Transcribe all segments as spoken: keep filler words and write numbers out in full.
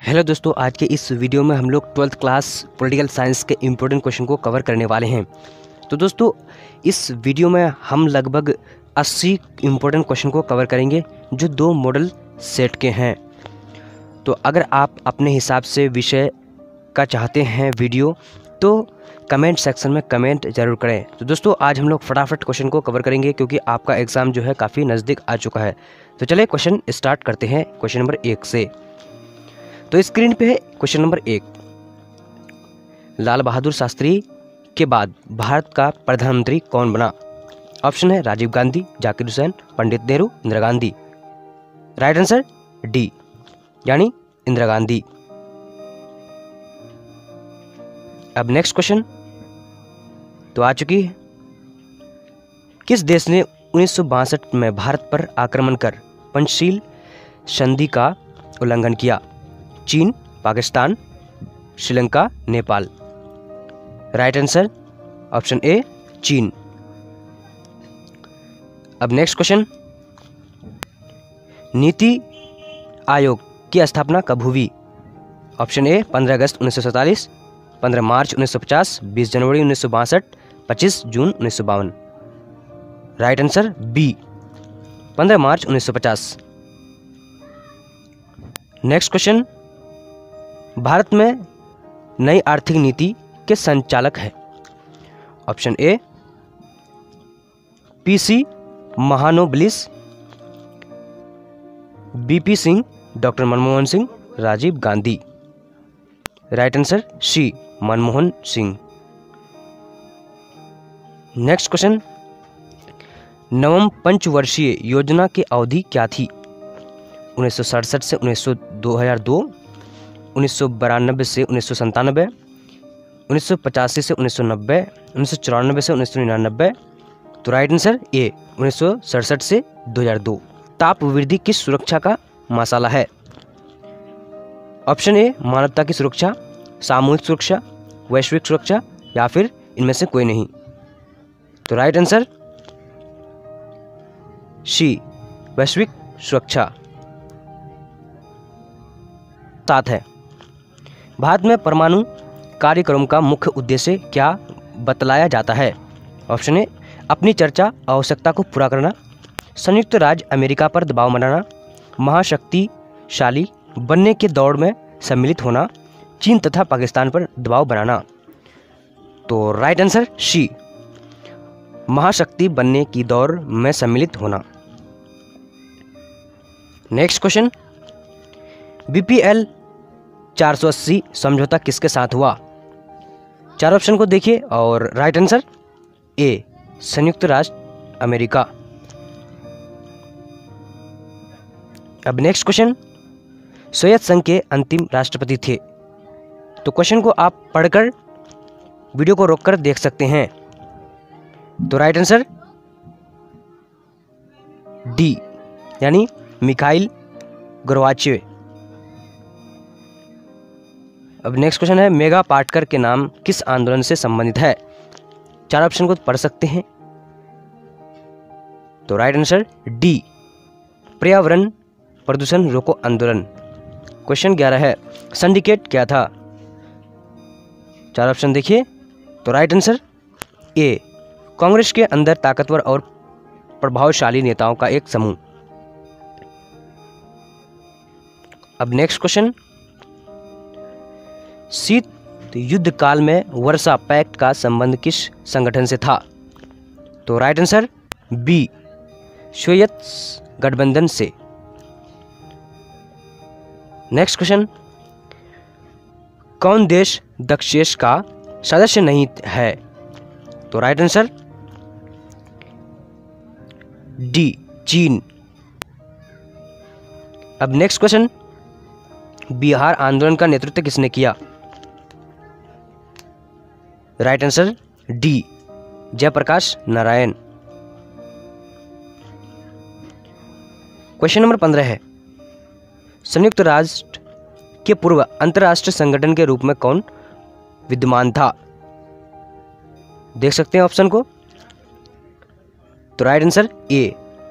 Hello दोस्तों, आज के इस वीडियो में हम लोग ट्वेल्थ क्लास पॉलिटिकल साइंस के इम्पोर्टेंट क्वेश्चन को कवर करने वाले हैं। तो दोस्तों, इस वीडियो में हम लगभग अस्सी इम्पोर्टेंट क्वेश्चन को कवर करेंगे जो दो मॉडल सेट के हैं। तो अगर आप अपने हिसाब से विषय का चाहते हैं वीडियो तो कमेंट सेक्शन में कमेंट ज़रूर करें। तो दोस्तों, आज हम लोग फटाफट क्वेश्चन को कवर करेंगे क्योंकि आपका एग्ज़ाम जो है काफ़ी नज़दीक आ चुका है। तो चलिए क्वेश्चन स्टार्ट करते हैं क्वेश्चन नंबर एक से। तो स्क्रीन पे है क्वेश्चन नंबर एक। लाल बहादुर शास्त्री के बाद भारत का प्रधानमंत्री कौन बना? ऑप्शन है Rajiv Gandhi, Zakir Hussain, Pandit Nehru, Indira Gandhi. Right answer D यानी इंदिरा गांधी। अब नेक्स्ट क्वेश्चन तो आ चुकी है। किस देश ने उन्नीस सौ बासठ में भारत पर आक्रमण कर पंचशील संधि का उल्लंघन किया? चीन, Pakistan, Sri Lanka, Nepal. Right answer option A चीन। अब नेक्स्ट क्वेश्चन, नीति आयोग की स्थापना कब हुई? ऑप्शन ए पंद्रह अगस्त उन्नीस सौ सैंतालीस, पंद्रह मार्च उन्नीस सौ पचास, बीस जनवरी उन्नीस सौ बासठ, पच्चीस जून उन्नीस सौ बावन। राइट आंसर बी पंद्रह मार्च उन्नीस सौ पचास। नेक्स्ट क्वेश्चन, भारत में नई आर्थिक नीति के संचालक है? ऑप्शन ए पीसी महानोबिलिस, BP Singh, doctor Manmohan Singh, Rajiv Gandhi. Right answer C Manmohan Singh. Next question, नवम पंचवर्षीय योजना की अवधि क्या थी? उन्नीस सौ सड़सठ से उन्नीस सौ दो हजार दो, उन्नीस सौ बानवे से उन्नीस सौ संतानवे, उन्नीस सौ पचासी से उन्नीस सौ नब्बे, उन्नीस सौ चौरानवे से उन्नीस सौ निन्यानवे। तो राइट आंसर ए उन्नीस सौ सड़सठ से दो हजार दो। ताप वृद्धि किस सुरक्षा का मसाला है? ऑप्शन ए मानवता की सुरक्षा, सामूहिक सुरक्षा, वैश्विक सुरक्षा या फिर इनमें से कोई नहीं। तो राइट आंसर सी वैश्विक सुरक्षा साथ है। भारत में परमाणु कार्यक्रम का मुख्य उद्देश्य क्या बतलाया जाता है? ऑप्शन ए अपनी चर्चा आवश्यकता को पूरा करना, संयुक्त राज्य अमेरिका पर दबाव बनाना, महाशक्तिशाली बनने के दौड़ में सम्मिलित होना, चीन तथा पाकिस्तान पर दबाव बनाना। तो राइट आंसर सी महाशक्ति बनने की दौड़ में सम्मिलित होना। नेक्स्ट क्वेश्चन, बीपीएल चार सौ अस्सी समझौता किसके साथ हुआ? चार ऑप्शन को देखिए और राइट आंसर ए संयुक्त राज्य अमेरिका। अब नेक्स्ट क्वेश्चन, सोवियत संघ के अंतिम राष्ट्रपति थे? तो क्वेश्चन को आप पढ़कर वीडियो को रोककर देख सकते हैं। तो राइट आंसर डी यानी मिखाइल गोर्बाचेव। अब नेक्स्ट क्वेश्चन है, मेगा पाटकर के नाम किस आंदोलन से संबंधित है? चार ऑप्शन को पढ़ सकते हैं। तो राइट आंसर डी पर्यावरण प्रदूषण रोको आंदोलन। क्वेश्चन ग्यारह है, सिंडिकेट क्या था? चार ऑप्शन देखिए। तो राइट आंसर ए कांग्रेस के अंदर ताकतवर और प्रभावशाली नेताओं का एक समूह। अब नेक्स्ट क्वेश्चन, शीत युद्ध काल में वर्सा पैक्ट का संबंध किस संगठन से था? तो राइट आंसर बी सोवियत गठबंधन से। नेक्स्ट क्वेश्चन, कौन देश दक्षेश का सदस्य नहीं है? तो राइट आंसर डी चीन। अब नेक्स्ट क्वेश्चन, बिहार आंदोलन का नेतृत्व किसने किया? Right answer D Jayaprakash Narayan. Question number पंद्रह है, संयुक्त राष्ट्र के पूर्व अंतर्राष्ट्रीय संगठन के रूप में कौन विद्यमान था? देख सकते हैं ऑप्शन को। तो राइट आंसर ए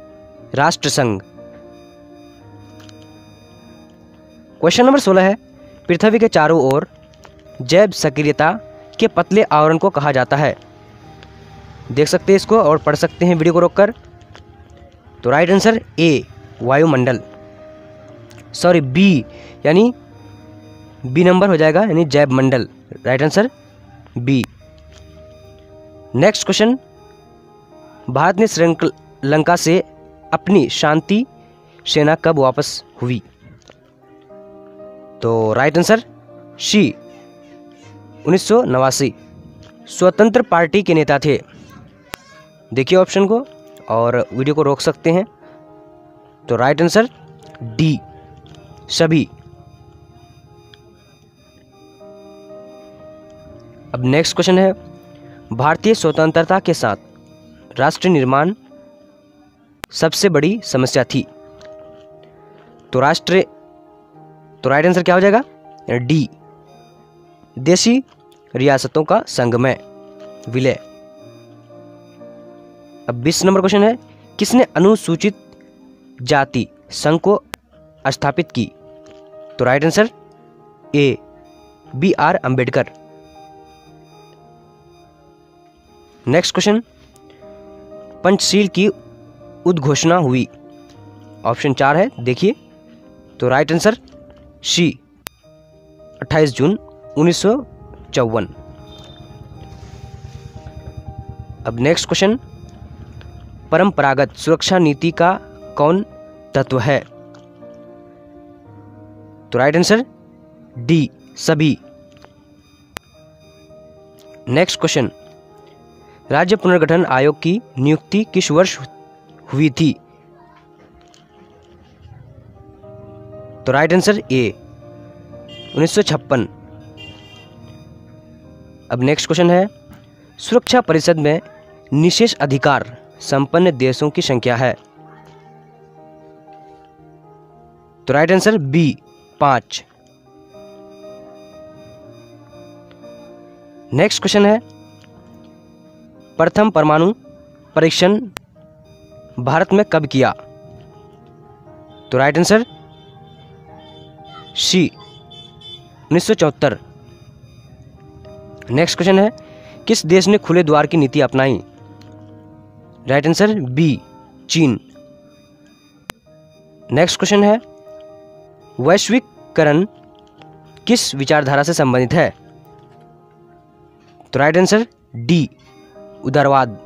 राष्ट्र संघ। क्वेश्चन नंबर सोलह है, पृथ्वी के चारों ओर जैव सक्रियता के पतले आवरण को कहा जाता है? देख सकते हैं इसको और पढ़ सकते हैं वीडियो को रोककर। तो राइट आंसर ए वायुमंडल, सॉरी बी, यानी बी नंबर हो जाएगा, यानी जैव मंडल। Right answer B. Next question, Bharat ने श्रीलंका से अपनी शांति सेना कब वापस हुई? तो राइट आंसर सी उन्नीस सौ नवासी। स्वतंत्र पार्टी के नेता थे? देखिए ऑप्शन को और वीडियो को रोक सकते हैं। तो राइट आंसर डी सभी। अब नेक्स्ट क्वेश्चन है, भारतीय स्वतंत्रता के साथ राष्ट्र निर्माण सबसे बड़ी समस्या थी? तो राष्ट्र तो राइट आंसर क्या हो जाएगा? डी देशी रियासतों का संगमय, विलय। अब बीस नंबर क्वेश्चन है, किसने अनुसूचित जाति संघ को स्थापित की? तो right answer A B R Ambedkar. Next question, Panchsheel की उद्घोषणा हुई? ऑप्शन चार है, देखिए। तो राइट आंसर सी अट्ठाईस जून उन्नीस सौ चौवन। अब नेक्स्ट क्वेश्चन, परंपरागत सुरक्षा नीति का कौन तत्व है? तो राइट आंसर डी सभी। नेक्स्ट क्वेश्चन, राज्य पुनर्गठन आयोग की नियुक्ति किस वर्ष हुई थी? तो राइट आंसर ए उन्नीस सौ छप्पन। अब नेक्स्ट क्वेश्चन है, सुरक्षा परिषद में निशेष अधिकार संपन्न देशों की संख्या है? तो राइट आंसर बी पांच। नेक्स्ट क्वेश्चन है, प्रथम परमाणु परीक्षण भारत में कब किया? तो राइट आंसर सी उन्नीस सौ चौहत्तर। नेक्स्ट क्वेश्चन है, किस देश ने खुले द्वार की नीति अपनाई? राइट आंसर बी चीन। नेक्स्ट क्वेश्चन है, वैश्वीकरण किस विचारधारा से संबंधित है? तो राइट आंसर डी उदारवाद।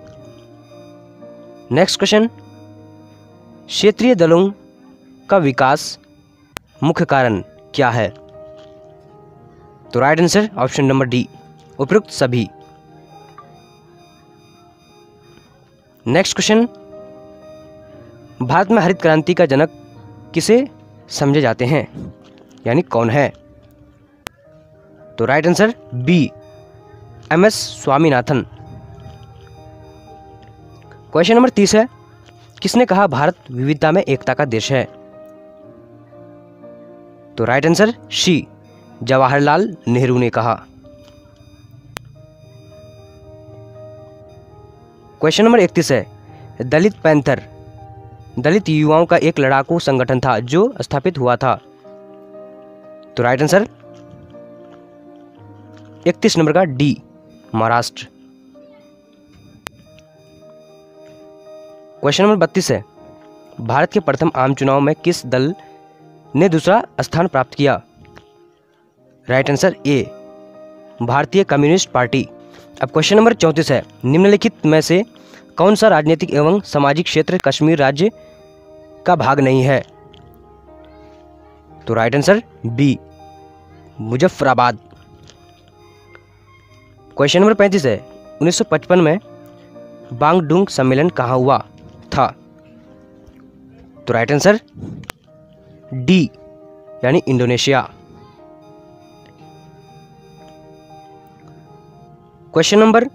नेक्स्ट क्वेश्चन, क्षेत्रीय दलों का विकास मुख्य कारण क्या है? तो right answer option number D उपयुक्त सभी। नेक्स्ट क्वेश्चन, भारत में हरित क्रांति का जनक किसे समझे जाते हैं, यानी कौन है? तो right answer B M S Swaminathan. Question number तीस है, किसने कहा भारत विविधता में एकता का देश है? तो right answer C Jawaharlal Nehru ने कहा। क्वेश्चन नंबर इकतीस है, दलित पैंथर दलित युवाओं का एक लड़ाकू संगठन था जो स्थापित हुआ था? तो राइट आंसर इकतीस नंबर का डी महाराष्ट्र। क्वेश्चन नंबर बत्तीस है, भारत के प्रथम आम चुनाव में किस दल ने दूसरा स्थान प्राप्त किया? राइट आंसर ए भारतीय कम्युनिस्ट पार्टी। अब क्वेश्चन नंबर चौंतीस है, निम्नलिखित में से कौन सा राजनीतिक एवं सामाजिक क्षेत्र कश्मीर राज्य का भाग नहीं है? तो right answer B Muzaffarabad. Question number पैंतीस है, उन्नीस सौ पचपन में बांगडुंग सम्मेलन कहाँ हुआ था? तो राइट आंसर डी यानी इंडोनेशिया। क्वेश्चन नंबर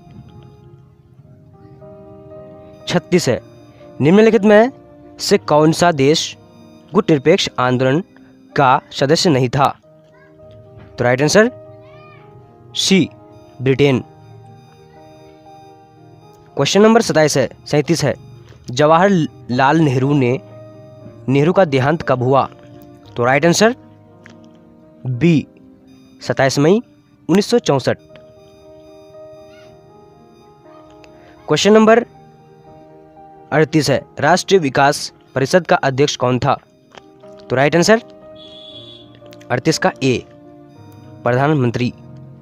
छत्तीस है, निम्नलिखित में से कौन सा देश गुटनिरपेक्ष आंदोलन का सदस्य नहीं था? तो right answer C Britain. Question number सत्ताईस है सैंतीस है, जवाहरलाल नेहरू ने नेहरू का देहांत कब हुआ? तो राइट आंसर बी सत्ताईस मई उन्नीस सौ चौंसठ। क्वेश्चन नंबर अड़तीस है, राष्ट्रीय विकास परिषद का अध्यक्ष कौन था? तो राइट आंसर अड़तीस का ए, प्रधानमंत्री।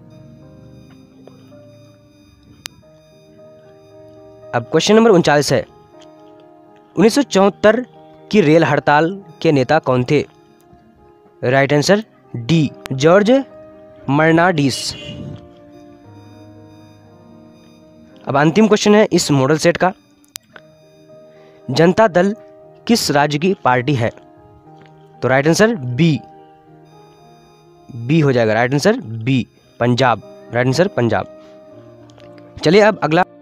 अब क्वेश्चन नंबर उनचालीस है, उन्नीस सौ चौहत्तर की रेल हड़ताल के नेता कौन थे? Right answer D, George Fernandes. अब अंतिम क्वेश्चन है इस मॉडल सेट का, जनता दल किस राज्य की पार्टी है? तो राइट आंसर बी, बी हो जाएगा right answer B, Punjab. Right answer Punjab. चलिए अब अगला